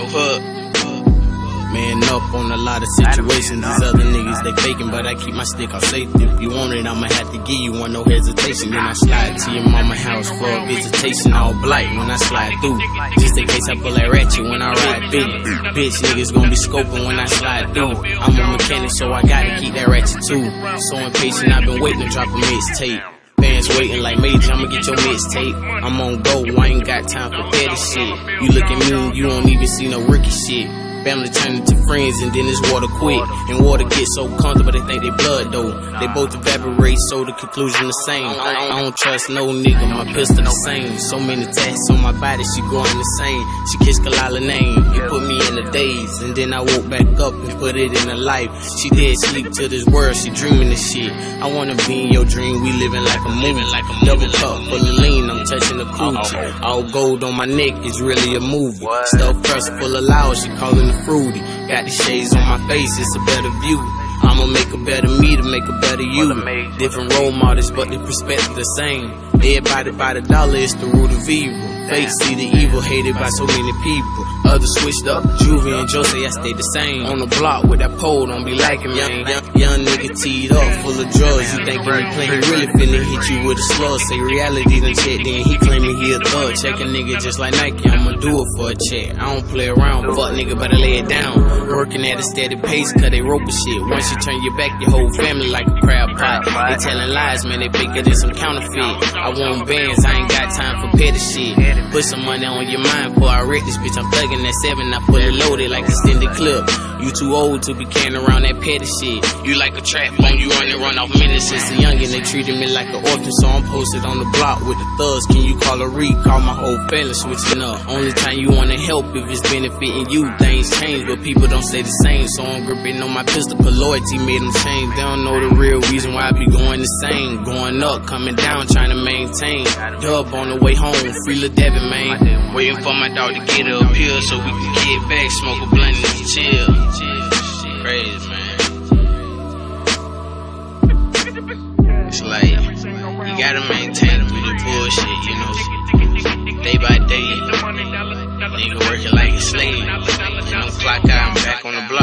no hook. Man up on a lot of situations. These other niggas, they faking, but I keep my stick off safety. If you want it, I'ma have to give you one, no hesitation. Then I slide to your mama house for a visitation. All blight when I slide through, just in case I pull that ratchet when I ride through. Bitch niggas gon' be scoping when I slide through. I'm a mechanic, so I gotta keep that ratchet too. So impatient, I've been waiting to drop a mixtape. Fans waiting like Major, I'ma get your mixtape. I'm on go, I ain't got time for petty shit. You look at me, you don't even see no rookie shit. Family turn into friends and then it's water quick. And water gets so comfortable they think they blood though. They both evaporate, so the conclusion the same. I don't trust no nigga, my pistol the same. So many tats on my body, she going insane. She kissed Kalila name, it put me in the daze. And then I woke back up and put it in her life. She did sleep to this world, she dreaming this shit. I wanna be in your dream, we living like a movie. Double cup full of lean, I'm touching the coochie. All gold on my neck, it's really a movie. Stuff press full of loud, she calling fruity. Got the shades on my face, it's a better view. I'ma make a better me to make a better you. Different role models, but the perspective the same. Everybody by the dollar, it's the root of evil. Fake see the evil, hated by so many people. Others switched up, Juvie and Joe say I stayed the same. On the block with that pole, don't be liking me. Young nigga teed up, full of drugs. You thinking he play, he really finna hit you with a slug. Say reality done check, then he claiming he a thug. Check a nigga just like Nike, I'ma do it for a check. I don't play around, fuck nigga better lay it down. Working at a steady pace, cause they rope a shit. Once you turn your back, your whole family like a crab pot. They telling lies, man, they bigger than some counterfeit. I want bands, I ain't got time for petty shit. Put some money on your mind before I wreck this bitch. I'm thugging that 7, I put it loaded like extended clip. You too old to be carrying around that petty shit. You like a trap phone, you run off minutes since a youngin'. They treated me like an orphan, so I'm posted on the block with the thugs. Can you call a recall? My whole family switching up. Only time you wanna help if it's benefiting you. Things change, but people don't stay the same. So I'm gripping on my pistol, but loyalty made them change. They don't know the real reason why I be going the same. Going up, coming down, trying to maintain. Dub on the way home, free Lil Devin, man. Waiting for my dog to get up here so we can get back, smoke a blunt and chill. Crazy, man. It's like, you gotta maintain through the bullshit, you know. Day by day, nigga working like a slave. And I'm clock out, I'm back on the block.